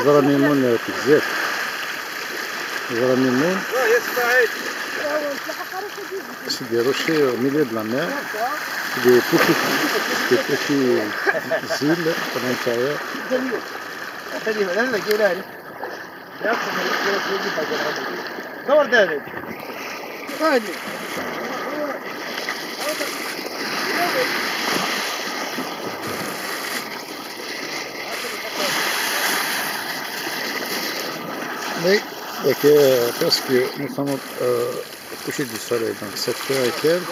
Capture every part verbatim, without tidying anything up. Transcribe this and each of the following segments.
زرا ميمون تكزات زرا ميمون c'est des rochers au milieu de la mer, des petits, des petits îles à l'intérieur. Mais euh, parce que nous sommes euh, au coucher du soleil, donc sept heures et quelques.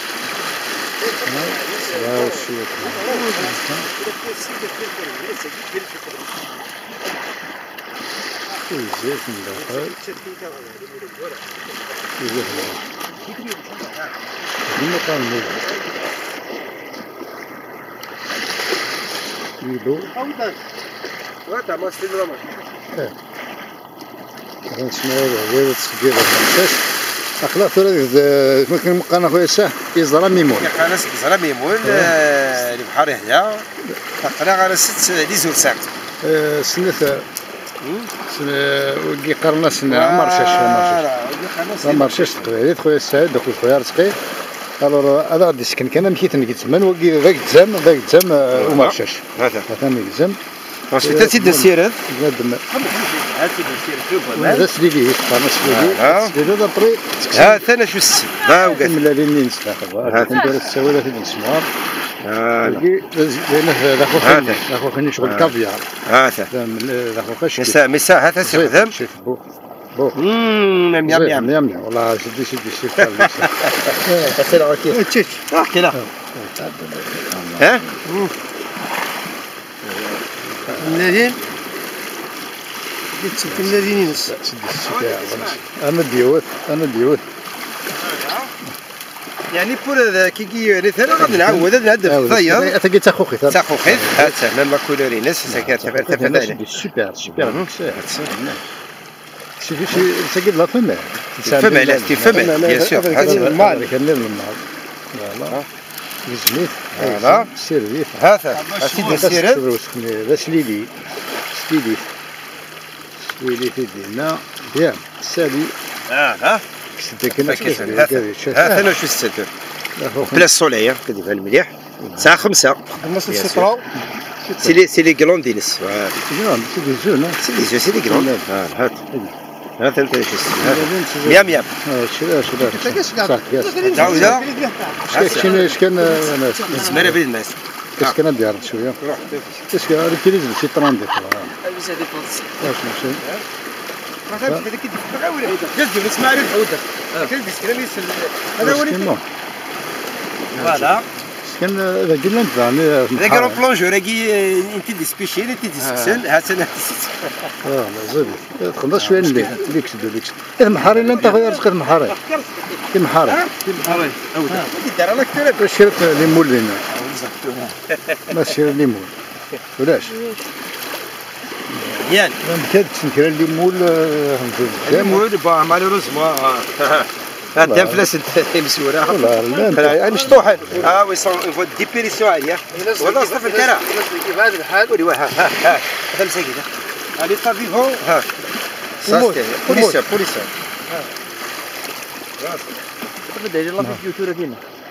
Là aussi, الزيت من داخل الزيت من مكان مو يدو واتا ما استلمه اه غنسمعوا هذا التسجيل الخمسة أخلاق ثلاثة ممكن مقانا خويا الشاه يزرا ميمون قناة يزرا ميمون البحر يحيى قناة على ست ليزور ساعات سنة سنة وكي قرنا سنة مرشاش مرشاش مرشاش تقريبا خويا السعيد دخل خويا رزقي الوغ هذا غادي يسكن كان مشيت نقزمان وكي ذاك التزام ذاك التزام ومرشاش هذا هذا نقزم ensuite تسيد السيرات هذا سليلي قناة سليلي سليلي هذا طريق ها ثنا شو السي ها وقال ملالين نستاخذ هذا ندير السوالف في المسمار هذا لأن ذاك خو ذاك خو خني شغل كافيار هذا ذاك خو خش مساء مساء هذا استخدام شوف بو بو امم ميم ميم ميم ميم والله شدي شدي شدي اسال عكير تشيش احكي لا ها الذين قلت لك الذين نس انا ديوت انا ديوت يعني بور هذا كي كي مثلا غادي نعاود هذا نهدف طيب انت قلت اخو خيط اخو خيط هذا ميم لا كولوري ناس سكات تفادى سوبر سوبر شوفي شي تقول لا فما فما لا فما بيان سور هذا المال كان المال فوالا يزميت فوالا سيرفيس هذا سيدي السيرات هذا سليلي سليلي سليلي في دينا بيان سالي اه ها هذا انا شو الستر بلا الصوليه كتبها المليح الساعه خمسة سي لي سي لي كلوندينس فوالا سي لي زون سي لي زون سي لي كلوند هات هات انت شو السر ميام ميام شرا شرا تعاود شكون شكون زمره بين الناس اش كان ندير شويه اش كان هذيك اللي شي طران ديال واش هذيك واش ماشي هذا هذاك كيدير غير جد نسمع عليه عوده كيدير كلامي هذا هو اللي فوالا كان هذا قلنا نتاع هذاك راه بلونجور راكي انت دي سبيشي انت دي سكسل هات انا اه زيد تخلص شويه اللي اللي كسدو اللي كسدو المحاري لا انت خويا رزق المحاري المحاري المحاري عوده دار لك ثلاث شريت ليمون لينا ما شري ليمون ولاش يعني ما كادش نكرا ليمون ليمون با مالوروزمون هذا فلاس المسوره والله مشطوحه ها وي سون فو ديبيريسيون عاليه والله صرف الدرا كيف هذا الحال ولي ها ها ها هذا مساكين ها لي طا فيفون ها ساستي بوليسيا بوليسيا تبدا لي لا فيديو تورا فينا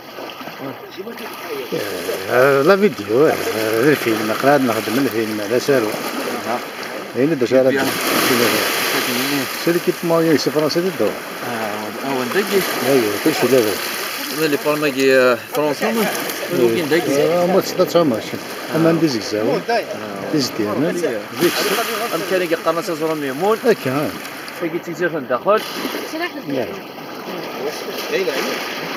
لا فيديو الفيلم قراد نخدم الفيلم لا سالو هنا دجاله سيدي كيف ما يسافر فرنسا الدور هو ندقي ايوه كل شيء دابا اللي فرنسا فرنسا ولكن ندقي ما تصدق ماشي اما عندي زكزاوي ديالنا زيك ام كان قناه زرا ميمون هكا فقيت تيزير من الداخل اي